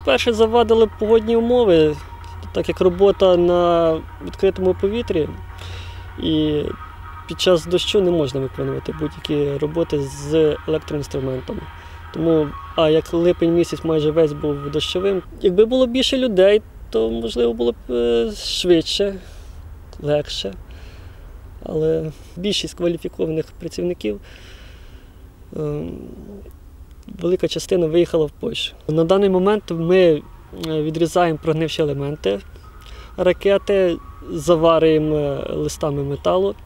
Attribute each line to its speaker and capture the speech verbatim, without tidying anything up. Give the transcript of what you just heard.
Speaker 1: Перше завадили погодні умови, так як робота на відкритому повітрі, і під час дощу не можна виконувати будь-які роботи з електроінструментом. Тому, а як липень місяць майже весь був дощовим, якби було більше людей, то, можливо, було б швидше, легше. Але більшість кваліфікованих працівників, велика частина виїхала в Польщу. На даний момент ми відрізаємо прогнивші елементи ракети, заварюємо листами металу